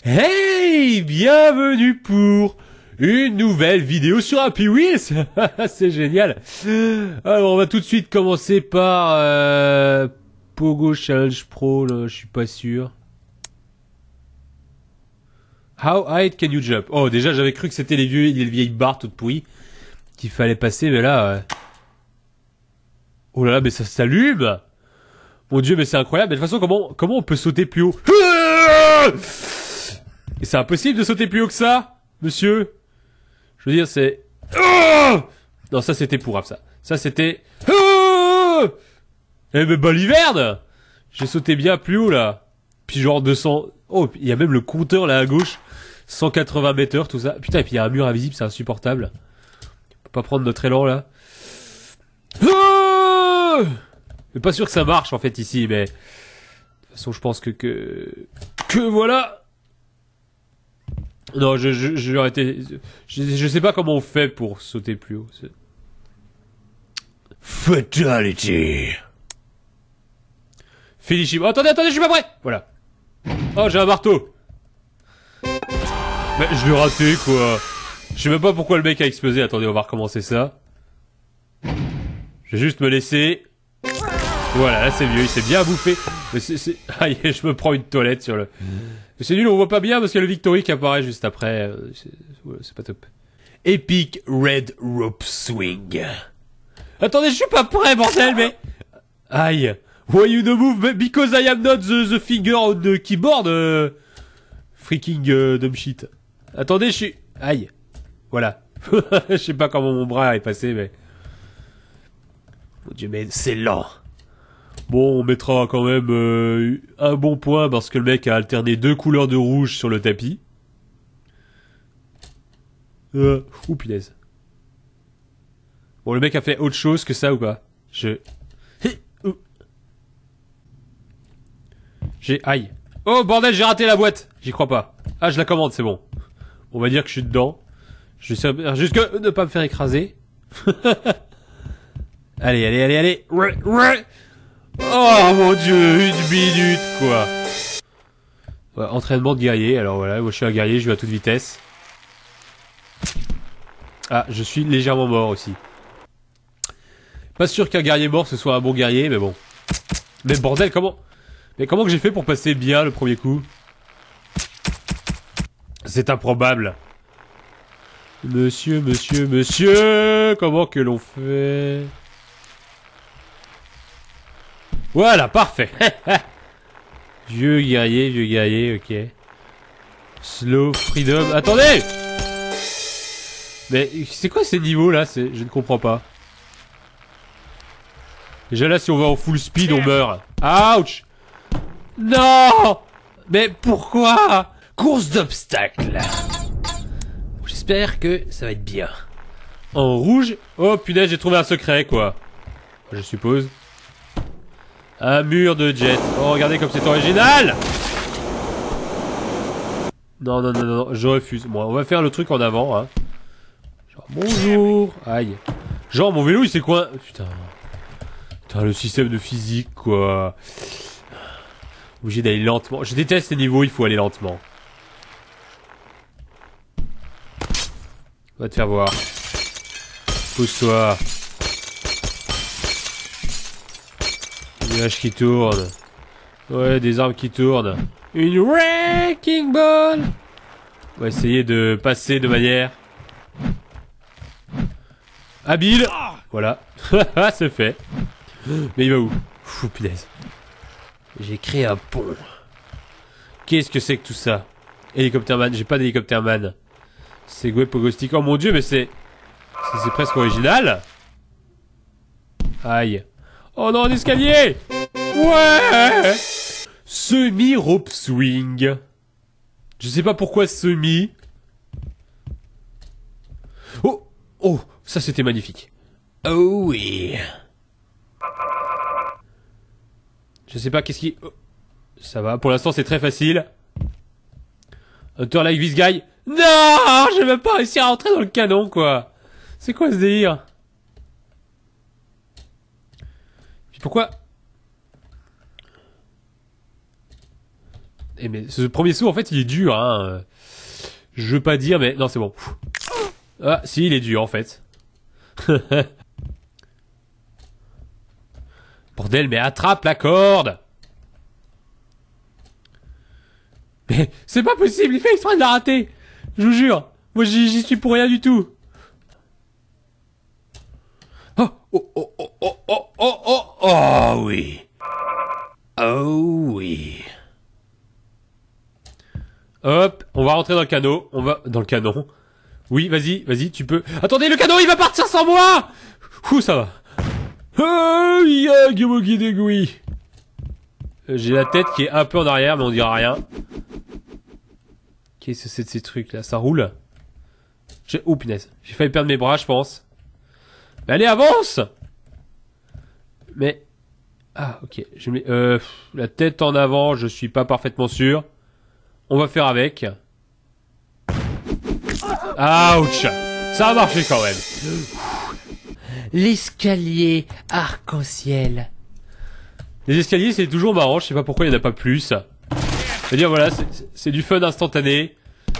Hey, bienvenue pour une nouvelle vidéo sur Happy Wheels. C'est génial. Alors, on va tout de suite commencer par Pogo Challenge Pro. Là, je suis pas sûr. How high can you jump? Oh, déjà, j'avais cru que c'était les vieilles barres toutes pourries qu'il fallait passer, mais là... Oh là là, mais ça s'allume. Mon Dieu, mais c'est incroyable. Mais de toute façon, comment on peut sauter plus haut? Et c'est impossible de sauter plus haut que ça, monsieur. Je veux dire, c'est... Non, ça c'était pourrave, ça. Ça c'était... Eh mais baliverne. J'ai sauté bien plus haut, là. Puis genre 200... Oh, il y a même le compteur, là, à gauche. 180 mètres, tout ça. Putain, et puis il y a un mur invisible, c'est insupportable. On peut pas prendre notre élan, là. Mais pas sûr que ça marche, en fait, ici, mais... De toute façon, je pense que voilà. Non, j'aurais été... Je sais pas comment on fait pour sauter plus haut. Fatality. Finish him. Oh, attendez, je suis pas prêt. Voilà. Oh, j'ai un marteau. Mais je l'ai raté, quoi. Je sais même pas pourquoi le mec a explosé. Attendez, on va recommencer ça. Je vais juste me laisser... Voilà, là c'est mieux, il s'est bien bouffé. Mais c'est... Aïe, je me prends une toilette sur le... Mais c'est nul, on voit pas bien parce qu'il y a le Victory qui apparaît juste après. C'est pas top. Epic Red Rope Swing. Attendez, je suis pas prêt, bordel, mais... Aïe. Why you no move? Because I am not the finger on the keyboard. Freaking dumb shit. Attendez, je suis... Aïe. Voilà. Je sais pas comment mon bras est passé, mais... Mon Dieu, mais c'est lent. Bon, on mettra quand même un bon point parce que le mec a alterné 2 couleurs de rouge sur le tapis. Ouh, punaise. Bon, le mec a fait autre chose que ça ou pas? Aïe. Oh, bordel, j'ai raté la boîte. J'y crois pas. Ah, je la commande, c'est bon. On va dire que je suis dedans. Je vais servir jusque ne pas me faire écraser. Allez. Ouais. Oh mon Dieu, 1 minute quoi. Ouais, entraînement de guerrier, alors voilà, moi je suis un guerrier, je vais à toute vitesse. Ah, je suis légèrement mort aussi. Pas sûr qu'un guerrier mort ce soit un bon guerrier, mais bon. Mais bordel, comment que j'ai fait pour passer bien le premier coup? C'est improbable. Monsieur, comment que l'on fait? Voilà, parfait. Vieux guerrier, ok. Slow, freedom. Attendez! Mais c'est quoi ces niveaux là? Je ne comprends pas. Déjà là, si on va en full speed, on meurt. Ouch! Non! Mais pourquoi? Course d'obstacles. J'espère que ça va être bien. En rouge? Oh punaise, j'ai trouvé un secret quoi. Je suppose. Un mur de jet. Oh, regardez comme c'est original! Non, je refuse. Bon, on va faire le truc en avant, hein. Genre, bonjour. Aïe. Genre, mon vélo, il s'est quoi? Putain, le système de physique, quoi. Obligé d'aller lentement. Je déteste les niveaux, il faut aller lentement. On va te faire voir. Pose-toi. Des nuages qui tournent. Ouais, des armes qui tournent. Une wrecking ball. On va essayer de passer de manière habile. Voilà. C'est fait. Mais il va où? Fou, punaise. J'ai créé un pont. Qu'est-ce que c'est que tout ça? Hélicoptère man. J'ai pas d'hélicoptère man. C'est Pogo Stick. Oh mon dieu, mais c'est presque original. Aïe. Oh non, un escalier! Ouais! Semi-rope swing. Je sais pas pourquoi semi. Oh, ça c'était magnifique. Oh oui. Je sais pas qu'est-ce qui... Oh. Ça va, pour l'instant c'est très facile. Hunter like this guy. Non! Je vais même pas réussir à rentrer dans le canon, quoi. C'est quoi ce délire? Puis pourquoi... Et mais ce premier saut, en fait, il est dur, hein. Je veux pas dire, mais... Non, c'est bon. Ah, si, il est dur, en fait. Bordel, mais attrape la corde! Mais c'est pas possible, il fait exprès de la rater! Je vous jure! Moi, j'y suis pour rien du tout! Oh, oh, oh, oh, oh, oh, oh, oh, oh, oui! Oh, oui! Hop, on va rentrer dans le canot. On va... Dans le canon. Oui, vas-y, vas-y, tu peux... Attendez, le canot, il va partir sans moi! Ouh, ça va. Oh, j'ai la tête qui est un peu en arrière, mais on dira rien. Qu'est-ce que c'est de ces trucs-là? Ça roule? Oh, punaise. J'ai failli perdre mes bras, je pense. Mais allez, avance! Mais... Ah, ok. Je mets... la tête en avant, je suis pas parfaitement sûr. On va faire avec. Ouch! Ça a marché quand même. L'escalier arc-en-ciel. Les escaliers, c'est toujours marrant. Je sais pas pourquoi il n'y en a pas plus. C'est-à-dire, voilà, c'est du fun instantané.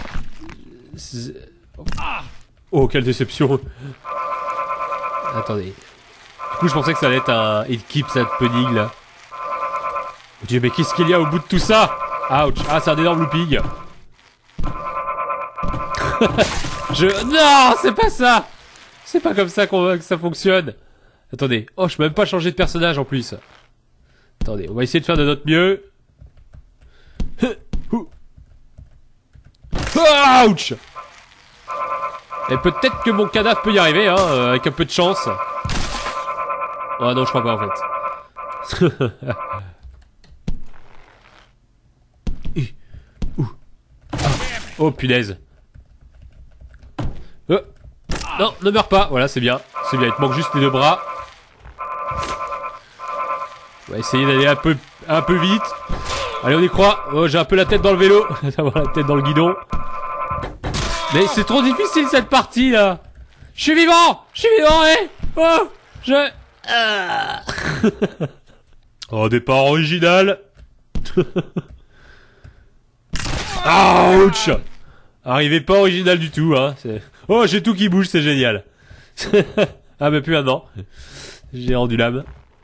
Oh, quelle déception. Attendez. Du coup, je pensais que ça allait être un It Keeps Happening, là. Oh Dieu, mais qu'est-ce qu'il y a au bout de tout ça? Ouch. Ah, c'est un énorme looping. Non, c'est pas ça. C'est pas comme ça que ça fonctionne. Attendez. Oh, je peux même pas changer de personnage en plus. Attendez, on va essayer de faire de notre mieux. Ouch. Et peut-être que mon cadavre peut y arriver, hein, avec un peu de chance. Oh non, je crois pas en fait. Oh punaise. Non, ne meurs pas. Voilà, c'est bien. C'est bien, il te manque juste les deux bras. On va essayer d'aller un peu vite. Allez, on y croit. Oh, j'ai un peu la tête dans le vélo. D'avoir la tête dans le guidon. Mais c'est trop difficile cette partie là. Je suis vivant, eh. Oh, oh, départ original. Ouch. Arrivé pas original du tout, hein. Oh, j'ai tout qui bouge, c'est génial. Ah, mais plus maintenant. J'ai rendu l'âme.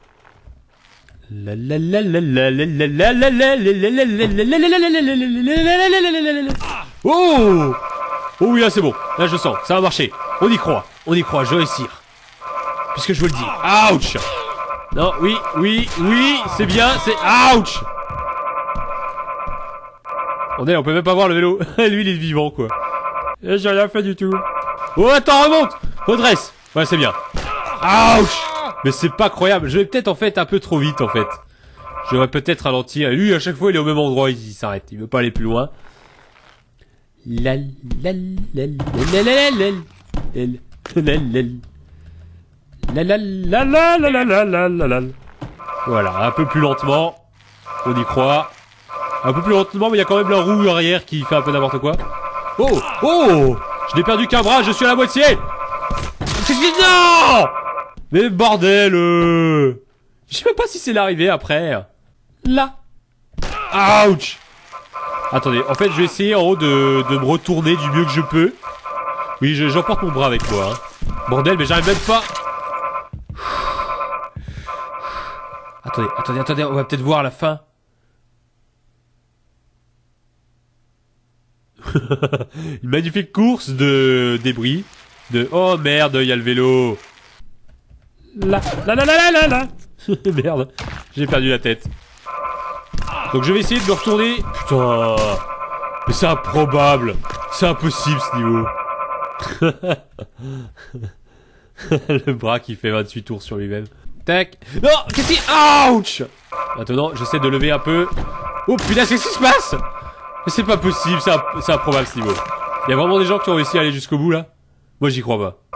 Oh! Oh oui, là c'est bon. Là je sens, ça va marcher. On y croit, je vais réussir. Puisque je vous le dis. Ouch! Non, oui, c'est bien, c'est... Ouch! On peut même pas voir le vélo. Lui il est vivant quoi. Et j'ai rien fait du tout. Oh attends, remonte! Redresse. Ouais, c'est bien. Ouch! Mais c'est pas croyable. Je vais peut-être en fait un peu trop vite en fait. Je devrais peut-être ralentir. Et lui à chaque fois il est au même endroit, il s'arrête. Il veut pas aller plus loin. Voilà, un peu plus lentement. On y croit. Un peu plus lentement, mais il y a quand même la roue arrière qui fait un peu n'importe quoi. Oh! Oh! Je n'ai perdu qu'un bras, je suis à la moitié! Non! Mais bordel! Je sais même pas si c'est l'arrivée après. Là! Ouch! Attendez, en fait je vais essayer en haut de me retourner du mieux que je peux. Oui, j'emporte mon bras avec moi. Hein. Bordel, mais j'arrive même pas. Attendez, on va peut-être voir à la fin. Une magnifique course de débris. Oh merde, il y a le vélo. Là. Merde, j'ai perdu la tête. Donc je vais essayer de me retourner. Putain. Mais c'est improbable. C'est impossible ce niveau. Le bras qui fait 28 tours sur lui-même. Tac. Non, qu'est-ce qui... Ouch. Maintenant, j'essaie de lever un peu. Oh putain, qu'est-ce qui se passe? Mais c'est pas possible, c'est improbable ce niveau. Il y a vraiment des gens qui ont réussi à aller jusqu'au bout là? Moi j'y crois pas.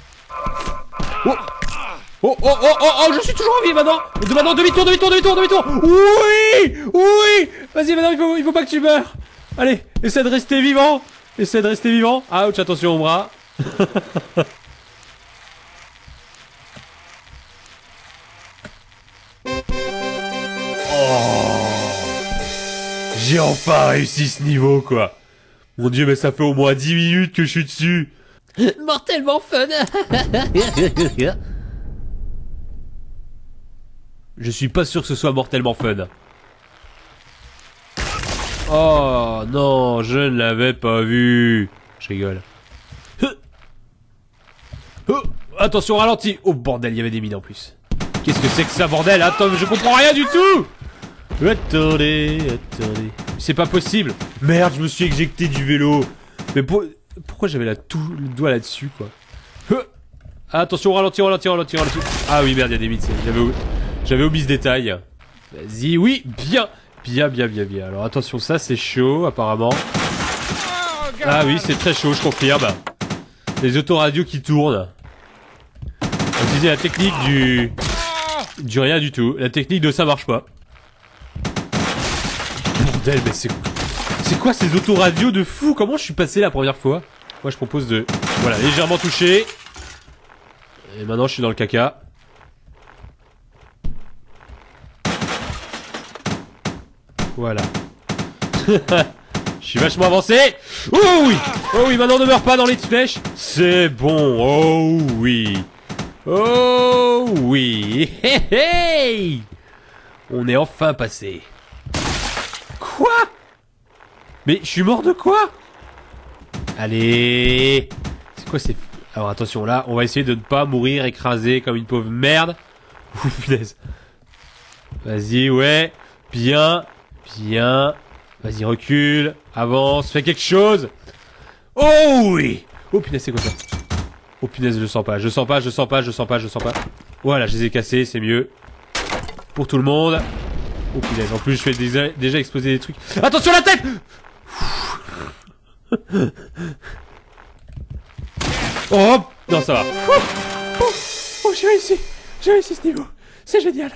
Oh, je suis toujours en vie maintenant. Maintenant, demi-tour. Oui. Vas-y, maintenant il faut pas que tu meurs. Allez, essaie de rester vivant. Ouch, attention au bras. J'ai enfin réussi ce niveau, quoi. Mon dieu, mais ça fait au moins 10 minutes que je suis dessus. Mortellement fun. Je suis pas sûr que ce soit mortellement fun. Oh non, je ne l'avais pas vu. Je rigole. Oh, attention, ralenti. Oh bordel, il y avait des mines en plus. Qu'est-ce que c'est que ça, bordel? Attends, mais je comprends rien du tout. Attendez. C'est pas possible. Merde, je me suis éjecté du vélo. Mais pourquoi j'avais le doigt là-dessus, quoi? Attention, ralenti. Ah oui, merde, il y a des mines. J'avais omis ce détail. Vas-y, oui, bien. Bien. Alors attention, ça c'est chaud, apparemment. Ah oui, c'est très chaud, je confirme. Les autoradios qui tournent. On utilisait la technique du rien du tout. La technique de ça marche pas. Bordel, mais c'est quoi ces autoradios de fou? Comment je suis passé la première fois? Moi je propose de... Voilà, légèrement toucher. Et maintenant je suis dans le caca. Voilà. Je suis vachement avancé. Oh oui, maintenant ne meurs pas dans les flèches. C'est bon. Oh oui. Hey. On est enfin passé. Quoi? Mais je suis mort de quoi? Allez. C'est quoi ces... Alors attention, là, on va essayer de ne pas mourir écrasé comme une pauvre merde. Ouh, punaise. Vas-y, ouais. Bien. Vas-y, recule. Avance. Fais quelque chose. Oh oui. Oh punaise, c'est quoi ça? Oh punaise, je sens pas. Voilà, je les ai cassés, c'est mieux. Pour tout le monde. Oh punaise, en plus je fais déjà exploser des trucs. Attention la tête. Oh non, ça va. Oh, j'ai réussi ce niveau. C'est génial.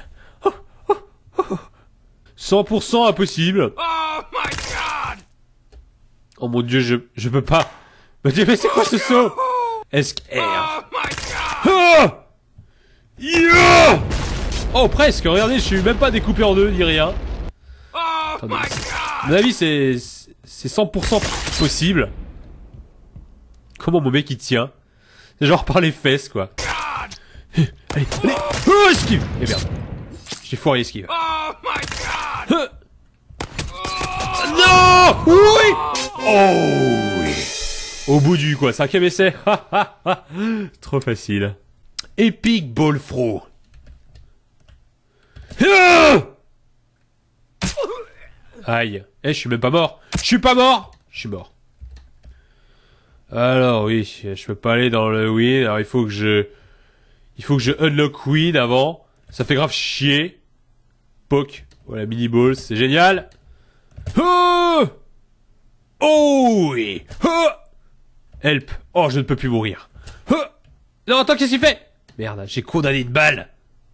100% impossible. Oh my god. Oh mon dieu, je peux pas. Mais c'est quoi ce saut? SR. Oh, yeah. Oh presque, regardez, je suis même pas découpé en deux, ni rien. Attendez, à mon avis, c'est 100% possible. Comment mon mec il tient? C'est genre par les fesses, quoi. Allez. Oh, esquive. Eh merde. J'ai foiré esquive. Non. Oui. Oh oui. Au bout du quoi, 5e essai. Trop facile. Epic Ball Throw. Aïe. Eh, je suis même pas mort. Je suis mort. Alors oui, je peux pas aller dans le win. Alors il faut que je unlock win avant. Ça fait grave chier. Poke. Voilà, mini balls, c'est génial. Oh oui. Help. Oh, je ne peux plus mourir. Non, attends, qu'est-ce qu'il fait? Merde, j'ai condamné une balle.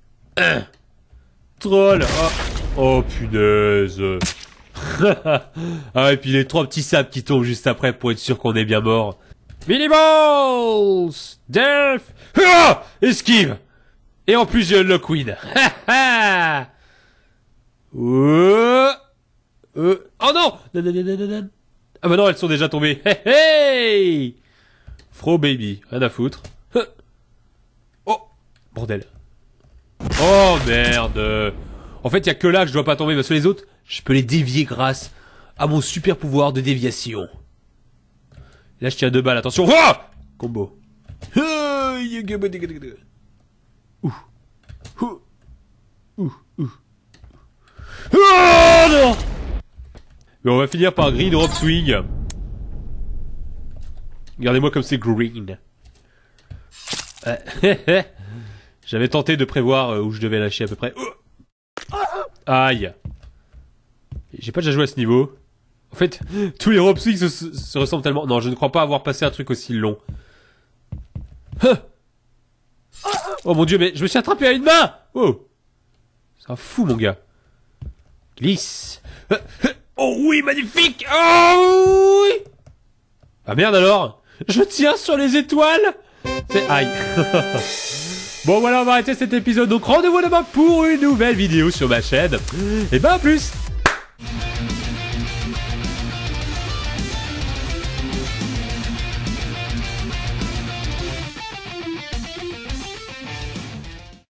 Troll. Oh punaise. Ah, et puis les 3 petits sables qui tombent juste après pour être sûr qu'on est bien mort. Mini balls. Delph. Esquive. Et en plus j'ai unlock win. Oh non. Ah bah non, elles sont déjà tombées. Hey. Fro baby, rien à foutre. Oh, bordel. Oh merde. En fait, il y a que là que je dois pas tomber parce que les autres, je peux les dévier grâce à mon super pouvoir de déviation. Là, je tiens 2 balles, attention. Oh combo. Oh non. Mais on va finir par green drop swing. Regardez-moi comme c'est green. J'avais tenté de prévoir où je devais lâcher à peu près. Aïe. J'ai pas déjà joué à ce niveau. En fait, tous les drop swings se ressemblent tellement. Non, je ne crois pas avoir passé un truc aussi long. Oh mon dieu, mais je me suis attrapé à une main. Oh. C'est un fou, mon gars. Glisse. Oh oui, magnifique. Oh oui. Ah merde alors. Je tiens sur les étoiles. C'est aïe. Bon voilà, on va arrêter cet épisode. Donc rendez-vous demain pour une nouvelle vidéo sur ma chaîne. Et ben à plus.